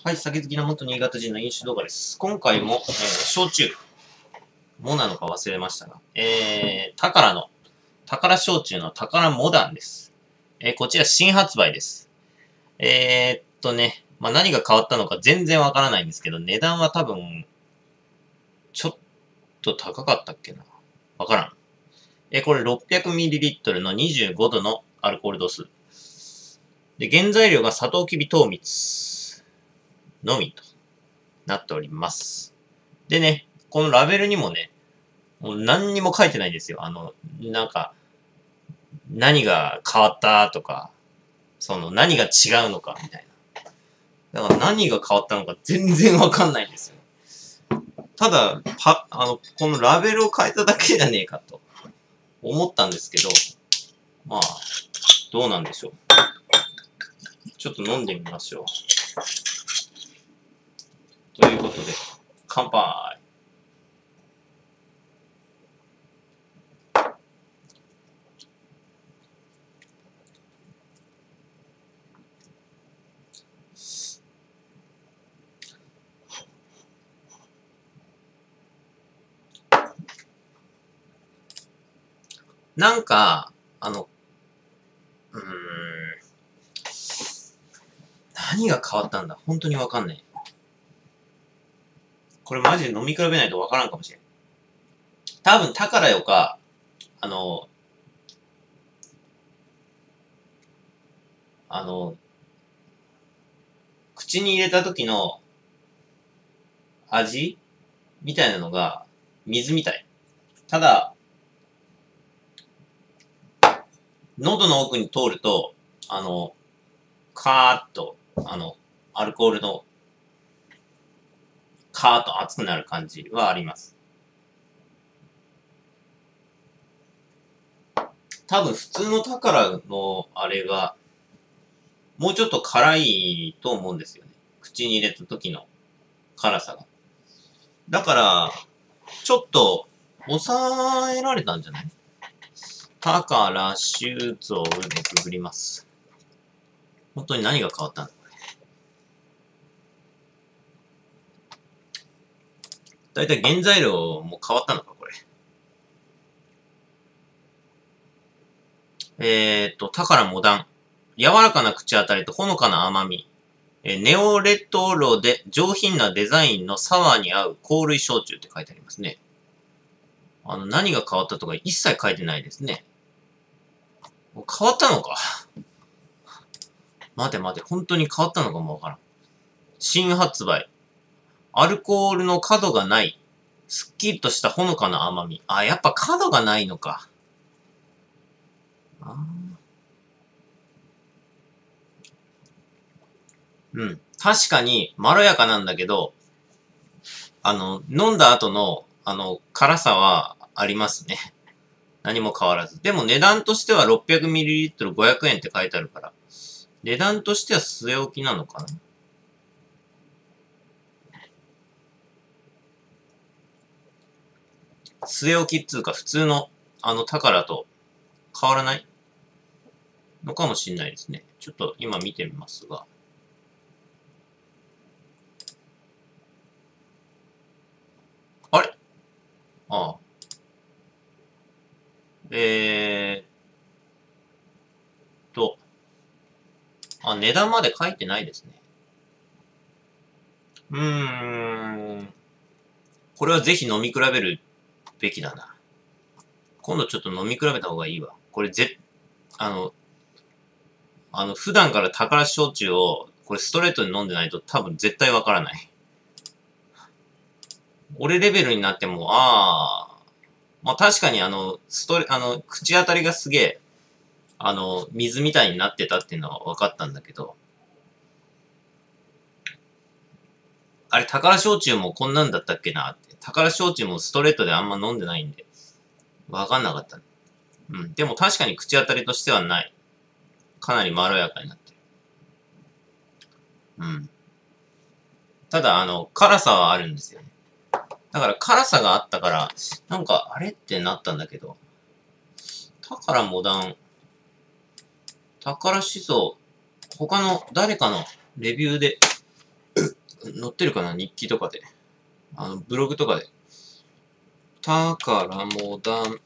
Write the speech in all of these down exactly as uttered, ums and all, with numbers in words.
はい、酒好きな元新潟人の飲酒動画です。今回も、えー、焼酎。もなのか忘れましたが、えー、宝の、宝焼酎の宝モダンです。えー、こちら新発売です。えー、っとね、まあ、何が変わったのか全然わからないんですけど、値段は多分、ちょっと高かったっけな。わからん。えー、これ ろっぴゃくミリリットル のにじゅうごどのアルコール度数。で、原材料がサトウキビ糖蜜のみとなっております。でね、このラベルにもね、もう何にも書いてないんですよ。あの、なんか、何が変わったとか、その何が違うのかみたいな。だから何が変わったのか全然わかんないんですよ。ただ、パ、あの、このラベルを変えただけじゃねえかと思ったんですけど、まあ、どうなんでしょう。ちょっと飲んでみましょう。ということで、乾杯。なんか、あの、うーん、何が変わったんだ本当にわかんない。これマジで飲み比べないとわからんかもしれん。多分、宝よか、あの、あの、口に入れた時の味みたいなのが水みたい。ただ、喉の奥に通ると、あの、カーッと、あの、アルコールのカーッと熱くなる感じはあります。多分普通の宝のあれが、もうちょっと辛いと思うんですよね。口に入れた時の辛さが。だから、ちょっと抑えられたんじゃない？宝酒造でくぐります。本当に何が変わったの？だいたい原材料も変わったのか、これ。えーっと、宝モダン。柔らかな口当たりとほのかな甘み。えーネオレトロで上品なデザインのサワーに合う香類焼酎って書いてありますね。あの、何が変わったとか一切書いてないですね。もう変わったのか。待て待て、本当に変わったのかもわからん。新発売。アルコールの角がない。すっきりとしたほのかな甘み。あ、やっぱ角がないのか。あうん。確かに、まろやかなんだけど、あの、飲んだ後の、あの、辛さはありますね。何も変わらず。でも値段としては ろっぴゃくミリリットルごひゃくえんって書いてあるから、値段としては据え置きなのかな。据え置きっつうか普通の、あの、宝と変わらないのかもしれないですね。ちょっと今見てみますが。あれああ。えーっと、あ、値段まで書いてないですね。うーん。これはぜひ飲み比べるべきだな。今度ちょっと飲み比べた方がいいわ。これぜ、あの、あの、普段から宝焼酎を、これストレートに飲んでないと多分絶対わからない。俺レベルになっても、ああ、まあ確かにあの、ストレ、あの、口当たりがすげえ、あの、水みたいになってたっていうのは分かったんだけど、あれ、宝焼酎もこんなんだったっけなって。宝焼酎もストレートであんま飲んでないんで、分かんなかった。うん。でも確かに口当たりとしてはない。かなりまろやかになってる。うん。ただ、あの、辛さはあるんですよね。だから辛さがあったから、なんか、あれってなったんだけど、宝モダン、宝酒造、他の誰かのレビューで載ってるかな日記とかで。あの、ブログとかで。たからモダン。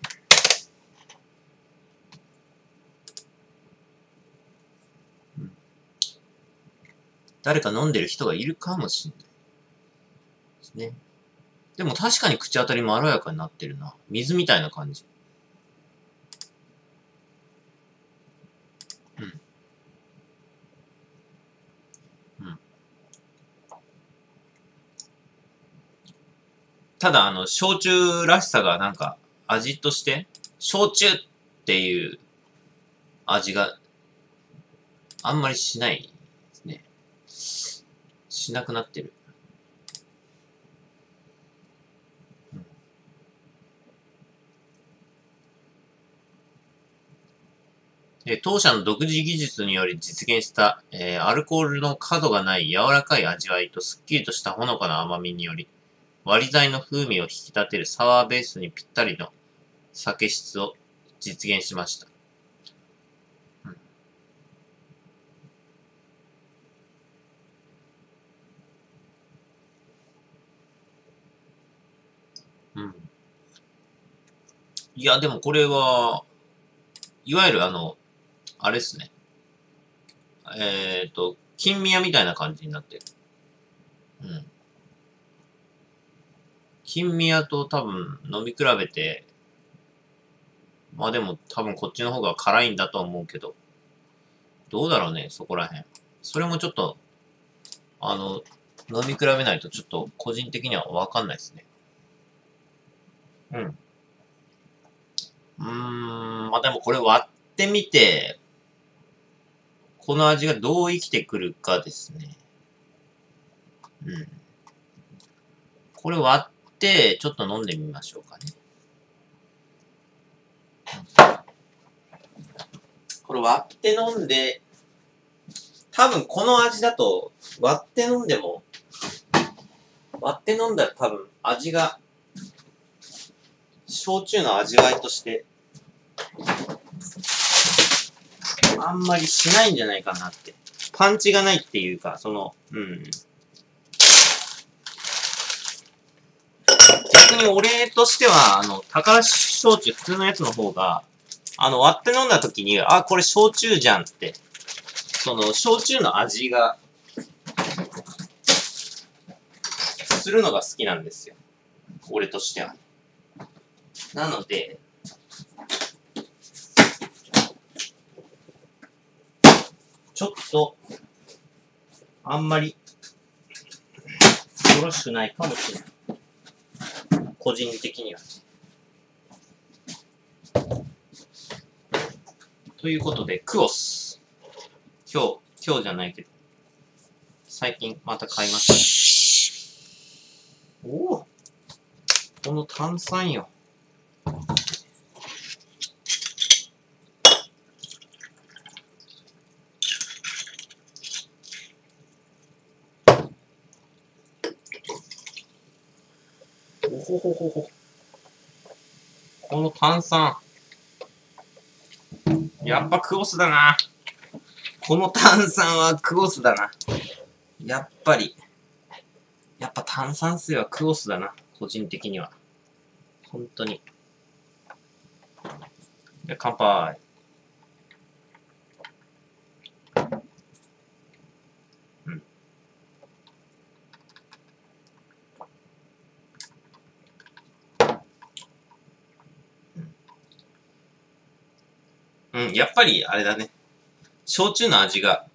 うん、誰か飲んでる人がいるかもしれない。ですね。でも確かに口当たりまろやかになってるな。水みたいな感じ。うん。うん。ただ、あの、焼酎らしさがなんか、味として、焼酎っていう味があんまりしないですね。しなくなってる。で当社の独自技術により実現した、えー、アルコールの角がない柔らかい味わいとすっきりとしたほのかな甘みにより、割り剤の風味を引き立てるサワーベースにぴったりの酒質を実現しました。うん。うん。いや、でもこれは、いわゆるあの、あれっすね。えっ、ー、と、金宮みたいな感じになってる。うん。金宮と多分飲み比べて、まあでも多分こっちの方が辛いんだと思うけど、どうだろうね、そこら辺。それもちょっと、あの、飲み比べないとちょっと個人的にはわかんないですね。うん。うーん、まあでもこれ割ってみて、この味がどう生きてくるかですね。うん。これ割って、ちょっと飲んでみましょうかね。これ割って飲んで、多分この味だと割って飲んでも、割って飲んだら多分味が、焼酎の味わいとして、あんまりしないんじゃないかなって。パンチがないっていうか、その、うん。逆に俺としては、あの、宝焼酎、普通のやつの方が、あの、割って飲んだ時に、あ、これ焼酎じゃんって、その、焼酎の味が、するのが好きなんですよ。俺としては。なので、ちょっと、あんまり、よろしくないかもしれない。個人的には。ということで、クオス。今日、今日じゃないけど、最近また買いました。おお、この炭酸よ。おほほほほ。この炭酸。やっぱクオスだな。この炭酸はクオスだな。やっぱり。やっぱ炭酸水はクオスだな。個人的には。本当に。で、乾杯。うん。うん、やっぱりあれだね。焼酎の味が、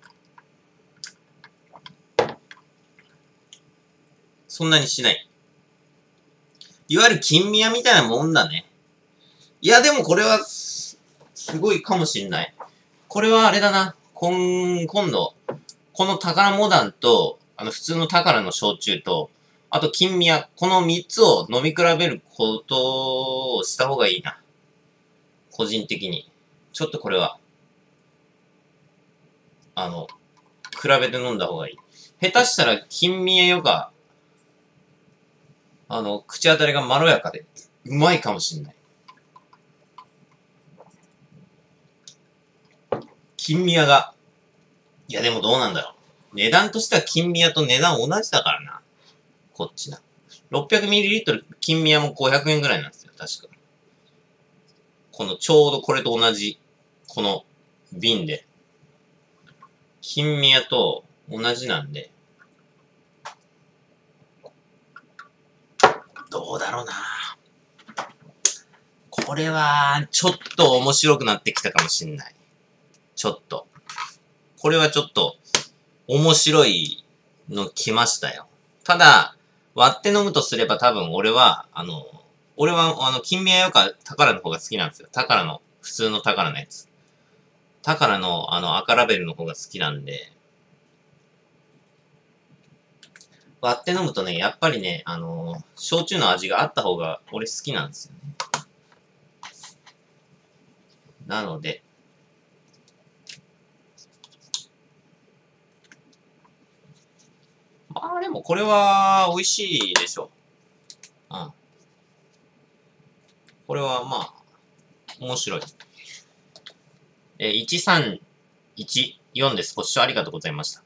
そんなにしない。いわゆる金宮みたいなもんだね。いや、でもこれは、すごいかもしんない。これはあれだな。今、今度、この宝モダンと、あの、普通の宝の焼酎と、あと金宮、この三つを飲み比べることをした方がいいな。個人的に。ちょっとこれは、あの、比べて飲んだ方がいい。下手したら金宮よか、あの、口当たりがまろやかで、うまいかもしんない。金宮が、いやでもどうなんだろう。 値段としては金宮と値段同じだからな。こっちな。ろっぴゃくミリリットル 金宮もごひゃくえんぐらいなんですよ、確か。このちょうどこれと同じ、この瓶で。金宮と同じなんで。どうだろうな。これは、ちょっと面白くなってきたかもしんない。ちょっと。これはちょっと、面白いの来ましたよ。ただ、割って飲むとすれば多分俺は、あの、俺は、あの、金宮よか宝の方が好きなんですよ。宝の、普通の宝のやつ。宝の、あの、赤ラベルの方が好きなんで、割って飲むとね、やっぱりね、あの、焼酎の味があった方が俺好きなんですよね。なので、まあでもこれは美味しいでしょう。うん。これはまあ、面白い。えー、いちさんいちよんです。ご視聴ありがとうございました。